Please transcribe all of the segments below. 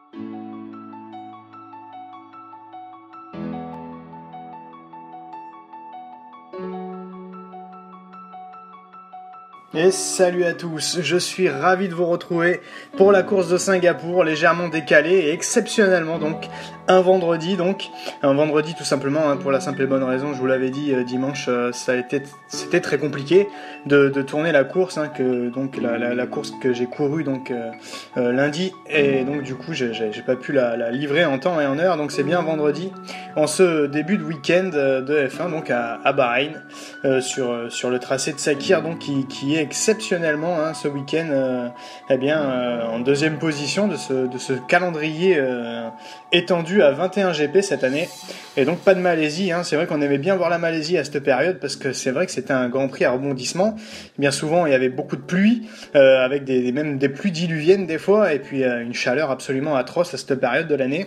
Et salut à tous, je suis ravi de vous retrouver pour la course de Singapour, légèrement décalée et exceptionnellement donc un vendredi tout simplement pour la simple et bonne raison, je vous l'avais dit dimanche, c'était très compliqué de tourner la course, la course que j'ai courue lundi, et donc du coup j'ai pas pu la livrer en temps et en heure, donc c'est bien vendredi en ce début de week-end de F1 donc à Bahreïn sur le tracé de Sakhir donc qui est exceptionnellement ce week-end en deuxième position de ce calendrier étendu à 21 GP cette année, et donc pas de Malaisie, c'est vrai qu'on aimait bien voir la Malaisie à cette période parce que c'est vrai que c'était un Grand Prix à rebondissement. Bien souvent il y avait beaucoup de pluie avec même des pluies diluviennes des fois, et puis une chaleur absolument atroce à cette période de l'année.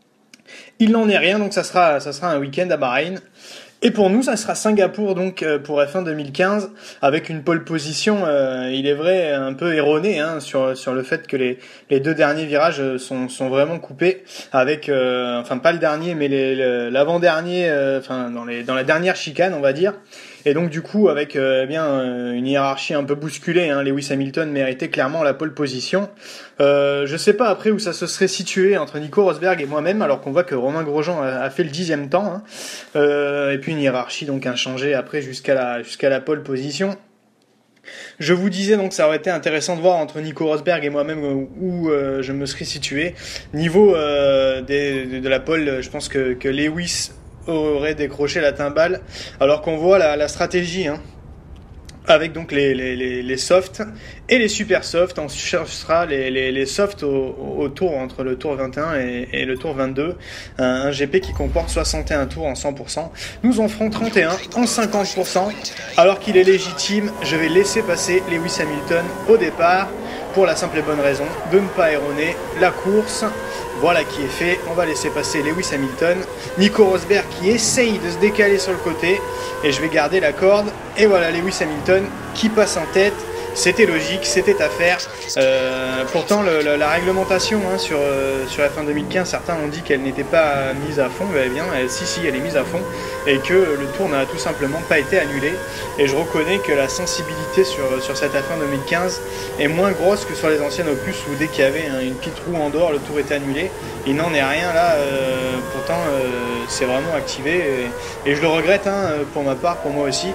Il n'en est rien, donc ça sera un week-end à Bahreïn. Et pour nous, ça sera Singapour donc pour F1 2015 avec une pole position, il est vrai, un peu erronée sur le fait que les deux derniers virages sont vraiment coupés avec, pas le dernier, mais l'avant-dernier, dans la dernière chicane, on va dire. Et donc du coup, avec une hiérarchie un peu bousculée, Lewis Hamilton méritait clairement la pole position. Je sais pas après où ça se serait situé entre Nico Rosberg et moi-même, alors qu'on voit que Romain Grosjean a fait le 10e temps, et puis une hiérarchie donc inchangée après jusqu'à la pole position. Je vous disais donc ça aurait été intéressant de voir entre Nico Rosberg et moi-même où je me serais situé. Niveau de la pole, je pense que Lewis aurait décroché la timbale, alors qu'on voit la stratégie avec donc les softs et les super softs. On cherchera les softs au tour entre le tour 21 et le tour 22, un GP qui comporte 61 tours en 100%. Nous en ferons 31 en 50%, alors qu'il est légitime. Je vais laisser passer Lewis Hamilton au départ pour la simple et bonne raison de ne pas erroner la course. Voilà qui est fait, on va laisser passer Lewis Hamilton, Nico Rosberg qui essaye de se décaler sur le côté, et je vais garder la corde, et voilà Lewis Hamilton qui passe en tête. C'était logique, c'était à faire. Pourtant, la réglementation sur F1 2015, certains ont dit qu'elle n'était pas mise à fond. Eh bien, si, elle est mise à fond, et que le tour n'a tout simplement pas été annulé. Et je reconnais que la sensibilité sur cette F1 2015 est moins grosse que sur les anciennes opus, où dès qu'il y avait une petite roue en dehors, le tour était annulé. Il n'en est rien là. Pourtant, c'est vraiment activé, et je le regrette pour ma part, pour moi aussi.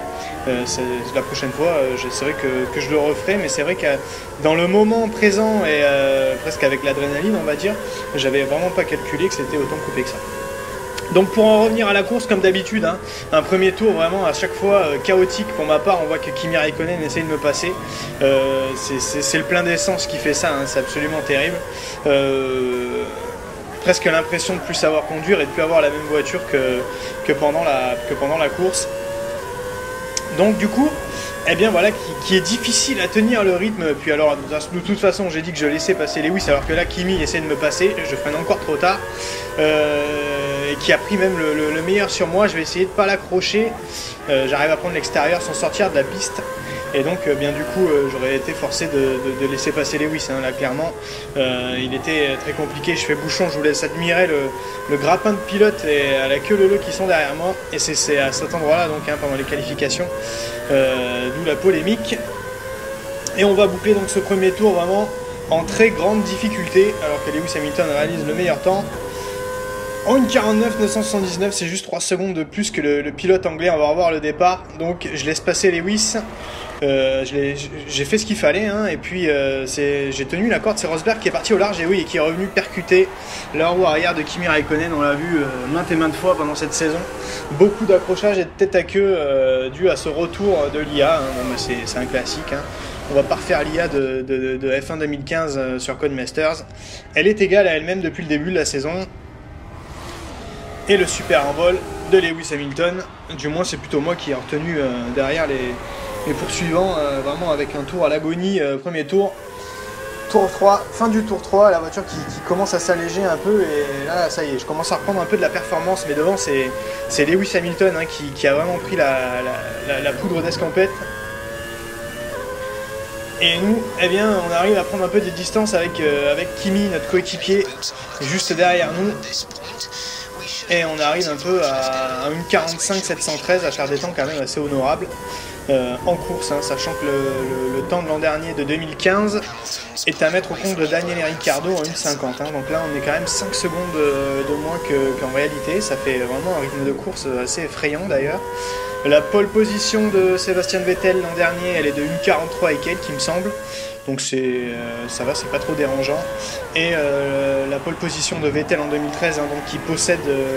La prochaine fois, c'est vrai que je le referai, mais c'est vrai que dans le moment présent et presque avec l'adrénaline, on va dire, j'avais vraiment pas calculé que c'était autant coupé que ça. Donc pour en revenir à la course, comme d'habitude, un premier tour vraiment à chaque fois chaotique pour ma part. On voit que Kimi Räikkönen essaye de me passer. C'est le plein d'essence qui fait ça, c'est absolument terrible. Presque l'impression de plus savoir conduire et de plus avoir la même voiture que pendant la course. Donc du coup, qui est difficile à tenir le rythme. Puis alors, de toute façon, j'ai dit que je laissais passer Lewis, alors que là, Kimi essaie de me passer, je freine encore trop tard, et qui a pris même le meilleur sur moi. Je vais essayer de pas l'accrocher, j'arrive à prendre l'extérieur sans sortir de la piste. Et donc, j'aurais été forcé de laisser passer Lewis. Là, clairement, il était très compliqué. Je fais bouchon, je vous laisse admirer le grappin de pilote et à la queue leu qui sont derrière moi. Et c'est à cet endroit-là, pendant les qualifications, d'où la polémique. Et on va boucler donc ce premier tour vraiment en très grande difficulté, alors que Lewis Hamilton réalise le meilleur temps. En 1:49,979, c'est juste 3 secondes de plus que le pilote anglais. On va revoir le départ. Donc je laisse passer Lewis. J'ai fait ce qu'il fallait, et puis j'ai tenu la corde. C'est Rosberg qui est parti au large et qui est revenu percuter la roue arrière de Kimi Räikkönen. On l'a vu maintes et maintes fois pendant cette saison. Beaucoup d'accrochages et de tête à queue dû à ce retour de l'IA. C'est un classique. On va pas refaire l'IA de F1 2015 sur Codemasters. Elle est égale à elle-même depuis le début de la saison. Et le super envol de Lewis Hamilton, du moins c'est plutôt moi qui ai retenu derrière les poursuivants, vraiment avec un tour à l'agonie, premier tour, tour 3, fin du tour 3, la voiture qui commence à s'alléger un peu, et là ça y est, je commence à reprendre un peu de la performance, mais devant c'est Lewis Hamilton qui a vraiment pris la poudre d'escampette. Et nous, eh bien, on arrive à prendre un peu des distances avec Kimi, notre coéquipier, juste derrière nous. Et on arrive un peu à une 45-713, à faire des temps quand même assez honorables en course, hein, sachant que le temps de l'an dernier de 2015 est à mettre au compte de Daniel Ricciardo en 1,50. Hein. Donc là, on est quand même 5 secondes de moins qu'en réalité. Ça fait vraiment un rythme de course assez effrayant d'ailleurs. La pole position de Sébastien Vettel l'an dernier, elle est de 1,43 et quelques, il me semble. Donc ça va, c'est pas trop dérangeant. Et la pole position de Vettel en 2013, hein, donc qui possède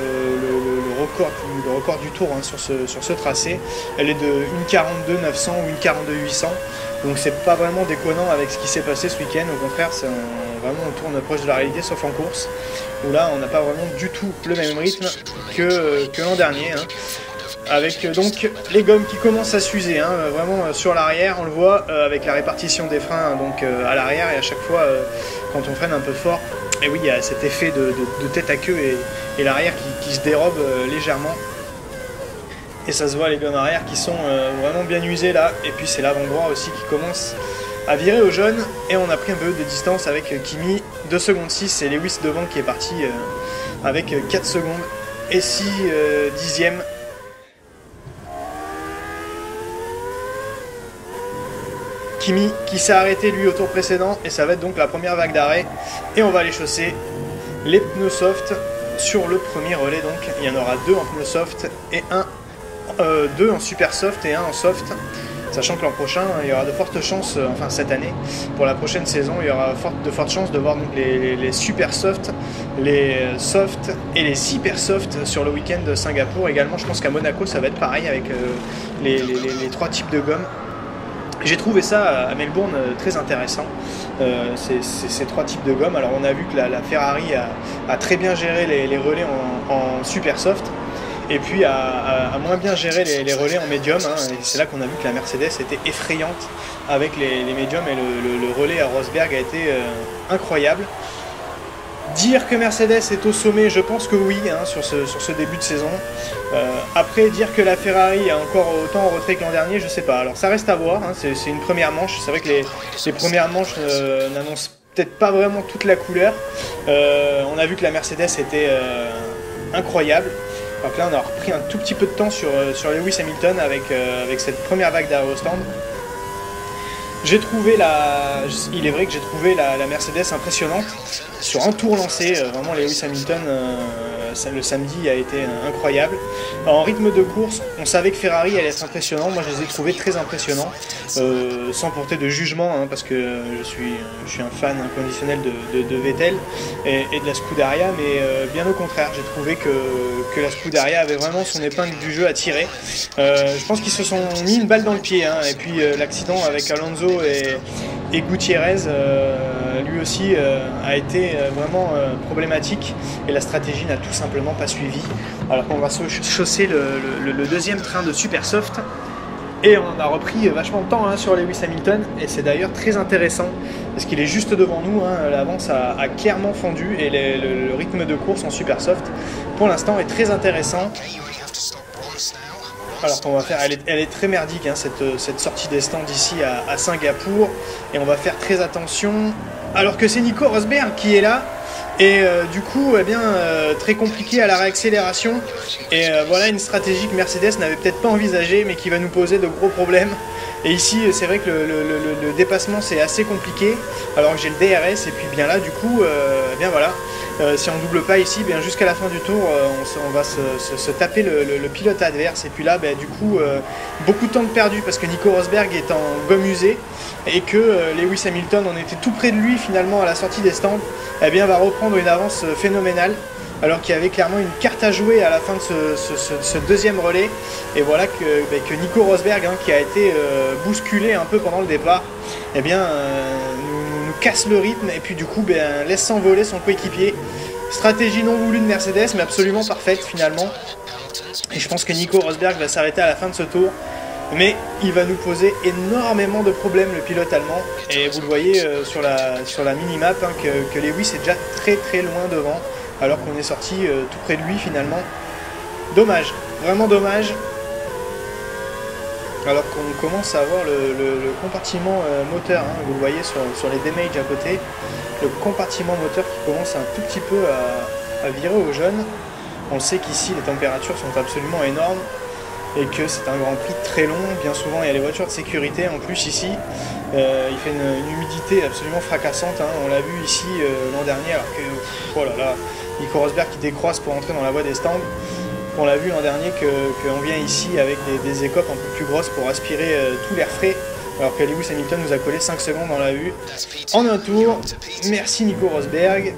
le record du tour, hein, sur ce tracé, elle est de 1,42 900 ou 1,42 800. Donc c'est pas vraiment déconnant avec ce qui s'est passé ce week-end. Au contraire, vraiment on tourne proche de la réalité, sauf en course, où là on n'a pas vraiment du tout le même rythme que l'an dernier. Hein. Avec donc les gommes qui commencent à s'user, hein, vraiment sur l'arrière, on le voit avec la répartition des freins, hein, donc à l'arrière, et à chaque fois quand on freine un peu fort, et oui, il y a cet effet de tête à queue et l'arrière qui se dérobe légèrement. Et ça se voit, les gommes arrière qui sont vraiment bien usées là, et puis c'est l'avant-droit aussi qui commence à virer au jaune, et on a pris un peu de distance avec Kimi, 2 secondes 6, et Lewis devant qui est parti avec 4 secondes et 6 dixièmes. Kimi qui s'est arrêté lui au tour précédent, et ça va être donc la première vague d'arrêt, et on va aller chausser les pneus soft sur le premier relais. Donc il y en aura 2 en pneus soft et 2 en super soft et 1 en soft, sachant que l'an prochain il y aura de fortes chances, enfin cette année, pour la prochaine saison il y aura de fortes chances de voir donc les super soft, les soft et les hyper soft sur le week-end de Singapour. Également je pense qu'à Monaco ça va être pareil avec les 3 types de gommes. J'ai trouvé ça à Melbourne très intéressant, ces 3 types de gommes. Alors on a vu que la Ferrari a très bien géré les relais en super soft, et puis a moins bien géré les relais en médium, hein, et c'est là qu'on a vu que la Mercedes était effrayante avec les médiums, et le relais à Rosberg a été incroyable. Dire que Mercedes est au sommet, je pense que oui, hein, sur ce début de saison. Après, dire que la Ferrari est encore autant en retrait que l'an dernier, je sais pas. Alors ça reste à voir, hein, c'est une première manche. C'est vrai que les premières manches n'annoncent peut-être pas vraiment toute la couleur. On a vu que la Mercedes était incroyable. Donc là, on a repris un tout petit peu de temps sur Lewis Hamilton avec cette première vague d'arrêt au stand. Il est vrai que j'ai trouvé la Mercedes impressionnante sur un tour lancé. Vraiment, Lewis Hamilton, le samedi, a été incroyable. En rythme de course, on savait que Ferrari allait être impressionnant. Moi, je les ai trouvés très impressionnants, sans porter de jugement, hein, parce que je suis un fan inconditionnel de Vettel et de la Scuderia, mais bien au contraire, j'ai trouvé que la Scuderia avait vraiment son épingle du jeu à tirer. Je pense qu'ils se sont mis une balle dans le pied, hein, et puis l'accident avec Alonso et Gutiérrez, lui aussi, a été vraiment problématique, et la stratégie n'a tout simplement pas suivi. Alors qu'on va chausser le deuxième train de super soft, et on a repris vachement de temps, hein, sur Lewis Hamilton, et c'est d'ailleurs très intéressant parce qu'il est juste devant nous, hein. L'avance a clairement fondu, et le rythme de course en super soft pour l'instant est très intéressant. Alors qu'on va faire, elle est très merdique, hein, cette sortie des stands ici à Singapour, et on va faire très attention, alors que c'est Nico Rosberg qui est là, et du coup, eh bien, très compliqué à la réaccélération, et voilà une stratégie que Mercedes n'avait peut-être pas envisagée, mais qui va nous poser de gros problèmes. Et ici, c'est vrai que le dépassement, c'est assez compliqué, alors que j'ai le DRS, et puis bien là, du coup, eh bien voilà. Si on double pas ici, bien jusqu'à la fin du tour, on va se taper le pilote adverse, et puis là, du coup, beaucoup de temps de perdu, parce que Nico Rosberg est en gomme usée, et que Lewis Hamilton, on était tout près de lui finalement à la sortie des stands, eh bien va reprendre une avance phénoménale, alors qu'il y avait clairement une carte à jouer à la fin de ce deuxième relais. Et voilà que Nico Rosberg, hein, qui a été bousculé un peu pendant le départ, eh bien nous casse le rythme, et puis du coup laisse s'envoler son coéquipier. Stratégie non voulue de Mercedes, mais absolument parfaite finalement. Et je pense que Nico Rosberg va s'arrêter à la fin de ce tour, mais il va nous poser énormément de problèmes, le pilote allemand. Et vous le voyez sur la mini-map, hein, que Lewis est déjà très très loin devant, alors qu'on est sorti tout près de lui finalement. Dommage, vraiment dommage. alors qu'on commence à avoir le compartiment moteur, hein, vous le voyez sur les damages à côté, le compartiment moteur qui commence un tout petit peu à virer au jaune. On sait qu'ici les températures sont absolument énormes et que c'est un Grand Prix très long, bien souvent il y a les voitures de sécurité en plus ici. Il fait une humidité absolument fracassante, hein. On l'a vu ici l'an dernier alors que, oh là là, Nico Rosberg qui décroisse pour entrer dans la voie des stands. On l'a vu l'an dernier qu'on vient ici avec des écopes un peu plus grosses pour aspirer tout l'air frais, alors que Lewis Hamilton nous a collé 5 secondes dans la vue en un tour. Merci Nico Rosberg,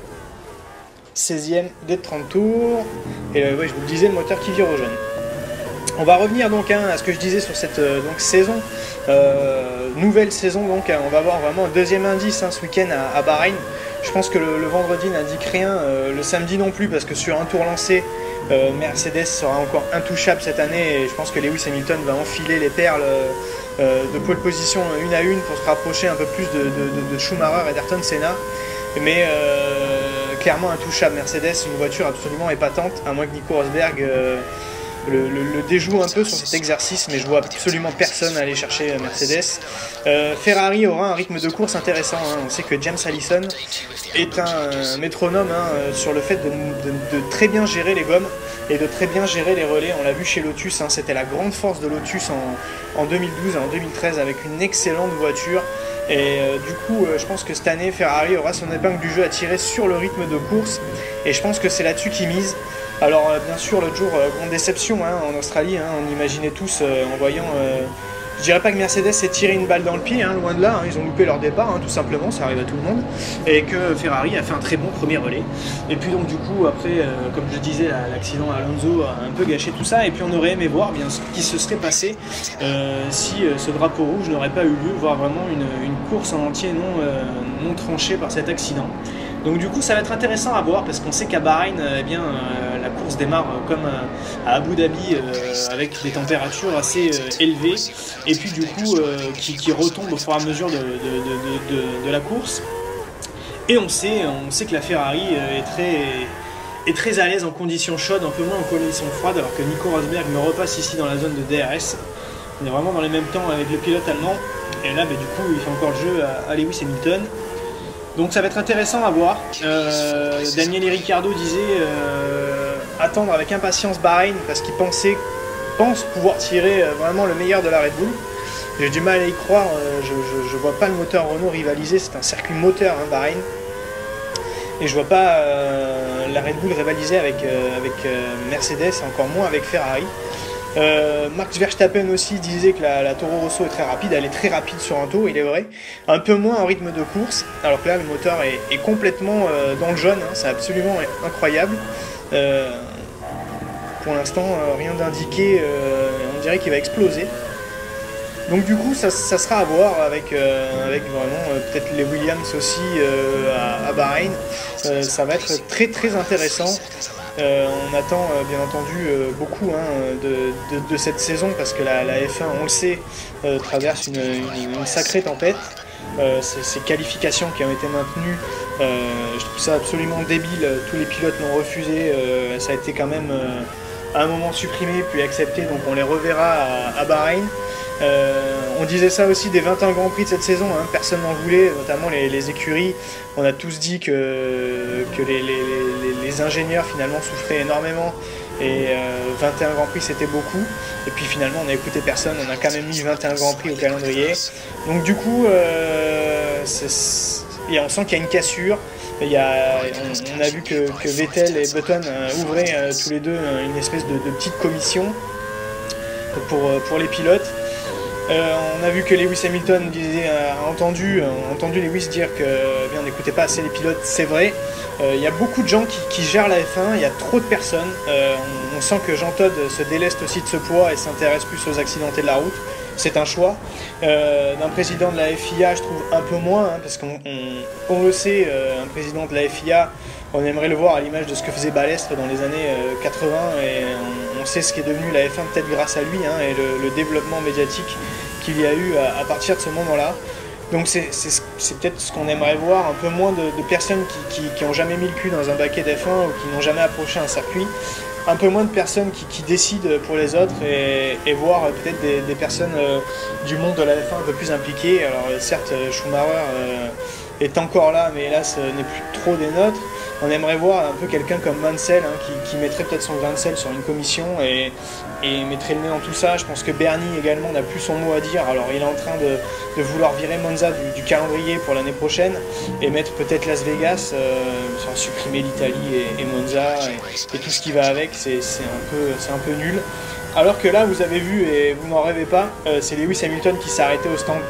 16ème des 30 tours, et ouais, je vous le disais, le moteur qui vire au jaune. On va revenir donc à ce que je disais sur cette saison, nouvelle saison, donc on va avoir vraiment un deuxième indice ce week-end à Bahreïn. Je pense que le vendredi n'indique rien, le samedi non plus, parce que sur un tour lancé, Mercedes sera encore intouchable cette année, et je pense que Lewis Hamilton va enfiler les perles de pole position une à une pour se rapprocher un peu plus de Schumacher et d'Ayrton Senna. Mais clairement intouchable Mercedes, une voiture absolument épatante, à moins que Nico Rosberg le déjoue un peu sur cet exercice, mais je vois absolument personne aller chercher Mercedes. Ferrari aura un rythme de course intéressant, hein. On sait que James Allison est un métronome sur le fait de très bien gérer les gommes et de très bien gérer les relais. On l'a vu chez Lotus, hein, c'était la grande force de Lotus en 2012 et en 2013 avec une excellente voiture. Et du coup, je pense que cette année, Ferrari aura son épingle du jeu à tirer sur le rythme de course. Et je pense que c'est là-dessus qu'ils misent. Alors, bien sûr, l'autre jour, grande déception en Australie. On imaginait tous en voyant... je dirais pas que Mercedes s'est tiré une balle dans le pied, loin de là. Ils ont loupé leur départ, tout simplement. Ça arrive à tout le monde. Et que Ferrari a fait un très bon premier relais. Et puis donc, du coup, après, comme je disais, l'accident Alonso a un peu gâché tout ça. Et puis, on aurait aimé voir bien ce qui se serait passé si ce drapeau rouge n'aurait pas eu lieu, voire vraiment une course en entier non tranchée par cet accident. Donc du coup ça va être intéressant à voir parce qu'on sait qu'à Bahreïn la course démarre comme à Abu Dhabi avec des températures assez élevées et puis du coup qui retombe au fur et à mesure de la course. Et on sait que la Ferrari est très à l'aise en conditions chaudes, un peu moins en conditions froides, alors que Nico Rosberg me repasse ici dans la zone de DRS. On est vraiment dans les mêmes temps avec le pilote allemand et là du coup il fait encore le jeu à Lewis Hamilton. Donc ça va être intéressant à voir. Daniel Ricciardo disait attendre avec impatience Bahreïn parce qu'il pense pouvoir tirer vraiment le meilleur de la Red Bull. J'ai du mal à y croire, je vois pas le moteur Renault rivaliser, c'est un circuit moteur Bahreïn. Et je vois pas la Red Bull rivaliser avec Mercedes, encore moins avec Ferrari. Max Verstappen aussi disait que la Toro Rosso est très rapide, elle est très rapide sur un tour, il est vrai, un peu moins en rythme de course, alors que là le moteur est complètement dans le jaune, c'est absolument incroyable. Pour l'instant rien d'indiqué, on dirait qu'il va exploser. Donc du coup ça sera à voir avec vraiment peut-être les Williams aussi à Bahreïn. Ça va être très très intéressant. On attend bien entendu beaucoup de cette saison parce que la F1, on le sait, traverse une sacrée tempête. Ces qualifications qui ont été maintenues, je trouve ça absolument débile. Tous les pilotes l'ont refusé. Ça a été quand même à un moment supprimé puis accepté, donc on les reverra à Bahreïn. On disait ça aussi des 21 Grands Prix de cette saison, personne n'en voulait, notamment les écuries. On a tous dit que les ingénieurs finalement souffraient énormément et 21 Grands Prix c'était beaucoup. Et puis finalement on n'a écouté personne, on a quand même mis 21 Grands Prix au calendrier. Donc du coup on sent qu'il y a une cassure. On a vu que Vettel et Button ouvraient tous les deux une espèce de petite commission pour les pilotes. On a vu que Lewis Hamilton a entendu Lewis dire que n'écoutez pas assez les pilotes, c'est vrai. Il y a beaucoup de gens qui gèrent la F1, il y a trop de personnes. On sent que Jean Todt se déleste aussi de ce poids et s'intéresse plus aux accidentés de la route. C'est un choix. D'un président de la FIA, je trouve un peu moins, parce qu'on le sait, un président de la FIA, on aimerait le voir à l'image de ce que faisait Balestre dans les années 80, et on sait ce qui est devenu la F1 peut-être grâce à lui, et le développement médiatique qu'il y a eu à partir de ce moment-là. Donc c'est peut-être ce qu'on aimerait voir, un peu moins de personnes qui n'ont jamais mis le cul dans un baquet d'F1 ou qui n'ont jamais approché un circuit. un peu moins de personnes qui décident pour les autres et voir peut-être des personnes du monde de la F1 un peu plus impliquées. Alors certes, Schumacher est encore là, mais hélas n'est plus trop des nôtres. On aimerait voir un peu quelqu'un comme Mansell qui mettrait peut-être son grain de sel sur une commission et mettrait le nez dans tout ça. Je pense que Bernie également n'a plus son mot à dire. Alors il est en train de vouloir virer Monza du calendrier pour l'année prochaine et mettre peut-être Las Vegas, sans supprimer l'Italie et Monza et tout ce qui va avec. C'est un peu nul. Alors que là, vous avez vu, et vous n'en rêvez pas, c'est Lewis Hamilton qui s'est arrêté au stand.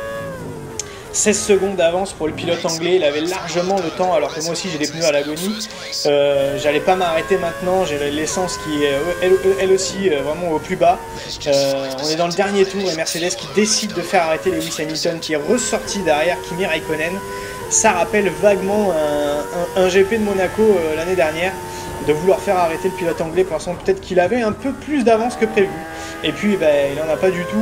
16 secondes d'avance pour le pilote anglais, il avait largement le temps, alors que moi aussi j'ai des pneus à l'agonie. J'allais pas m'arrêter maintenant, j'ai l'essence qui est elle aussi vraiment au plus bas. On est dans le dernier tour et Mercedes qui décide de faire arrêter Lewis Hamilton qui est ressorti derrière Kimi Raikkonen. Ça rappelle vaguement un GP de Monaco l'année dernière, de vouloir faire arrêter le pilote anglais, pour l'instant peut-être qu'il avait un peu plus d'avance que prévu. Et puis il n'en a pas du tout.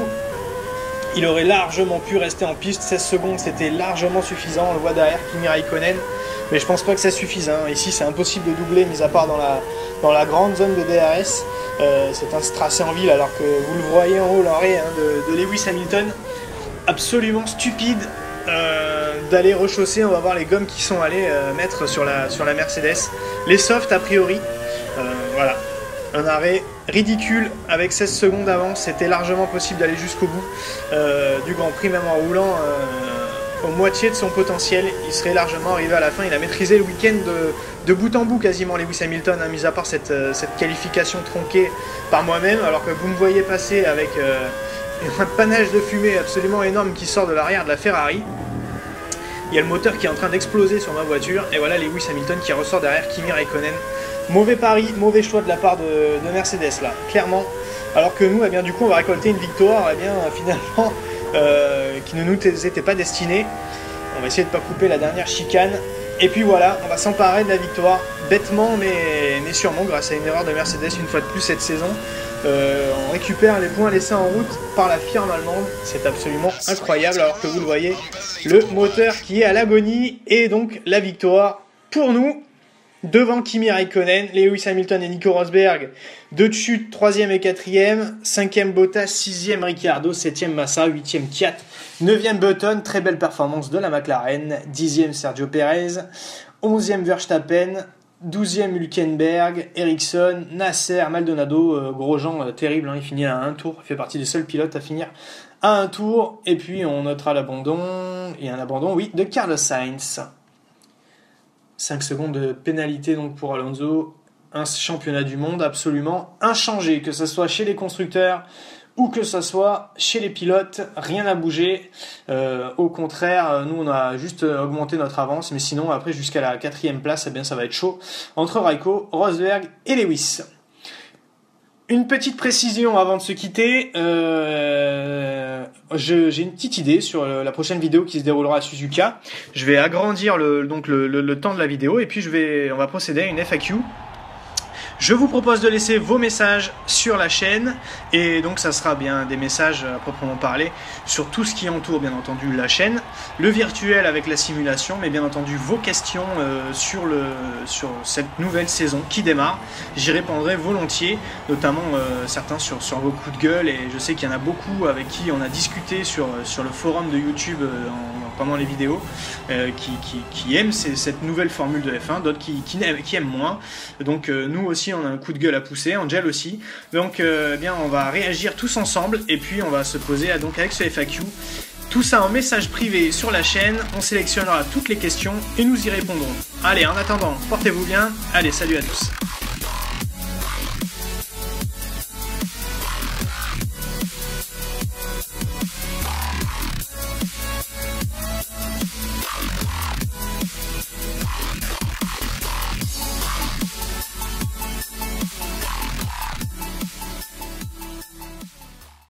Il aurait largement pu rester en piste, 16 secondes c'était largement suffisant, on le voit derrière Kimi Raikkonen, mais je pense pas que ça suffise. Ici c'est impossible de doubler, mis à part dans la grande zone de DRS. C'est un tracé en ville alors que vous le voyez en haut l'arrêt de Lewis Hamilton, absolument stupide d'aller rechausser. On va voir les gommes qui sont allés mettre sur la Mercedes, les softs a priori. Voilà. Un arrêt ridicule avec 16 secondes d'avance, c'était largement possible d'aller jusqu'au bout du Grand Prix, même en roulant au moitié de son potentiel, il serait largement arrivé à la fin. Il a maîtrisé le week-end de bout en bout quasiment Lewis Hamilton, mis à part cette qualification tronquée par moi-même, alors que vous me voyez passer avec un panache de fumée absolument énorme qui sort de l'arrière de la Ferrari. Il y a le moteur qui est en train d'exploser sur ma voiture, et voilà Lewis Hamilton qui ressort derrière Kimi Raikkonen. Mauvais pari, mauvais choix de la part de Mercedes là, clairement. Alors que nous, du coup, on va récolter une victoire, finalement, qui ne nous était pas destinée. On va essayer de ne pas couper la dernière chicane. Et puis voilà, on va s'emparer de la victoire, bêtement, mais sûrement, grâce à une erreur de Mercedes une fois de plus cette saison. On récupère les points laissés en route par la firme allemande. C'est absolument incroyable, alors que vous le voyez, le moteur qui est à l'agonie, et donc la victoire pour nous. Devant Kimi Raikkonen, Lewis Hamilton et Nico Rosberg, 2 de chute, 3e et 4e, 5e Bottas, 6e Ricciardo, 7e Massa, 8e Kvyat, 9e Button, très belle performance de la McLaren, 10e Sergio Perez, 11e Verstappen, 12e Hülkenberg, Ericsson, Nasser, Maldonado, Grosjean terrible, il finit à un tour, il fait partie des seuls pilotes à finir à un tour, et puis on notera l'abandon, et un abandon, oui, de Carlos Sainz. 5 secondes de pénalité donc pour Alonso, un championnat du monde absolument inchangé, que ce soit chez les constructeurs ou que ce soit chez les pilotes, rien n'a bougé. Au contraire, nous on a juste augmenté notre avance, mais sinon après jusqu'à la 4e place, ça va être chaud entre Raikko, Rosberg et Lewis. Une petite précision avant de se quitter, j'ai une petite idée sur la prochaine vidéo qui se déroulera à Suzuka. Je vais agrandir le temps de la vidéo et puis on va procéder à une FAQ. Je vous propose de laisser vos messages sur la chaîne, et donc ça sera bien des messages à proprement parler sur tout ce qui entoure bien entendu la chaîne, le virtuel avec la simulation, mais bien entendu vos questions sur cette nouvelle saison qui démarre. J'y répondrai volontiers, notamment certains sur vos coups de gueule, et je sais qu'il y en a beaucoup avec qui on a discuté sur le forum de YouTube pendant les vidéos, qui aiment cette nouvelle formule de F1, d'autres qui aiment moins. Donc nous aussi on a un coup de gueule à pousser, Angel aussi. Donc on va réagir tous ensemble, et puis on va se poser donc avec ce FAQ. Tout ça en message privé sur la chaîne, on sélectionnera toutes les questions et nous y répondrons. Allez, en attendant, portez-vous bien, allez, salut à tous.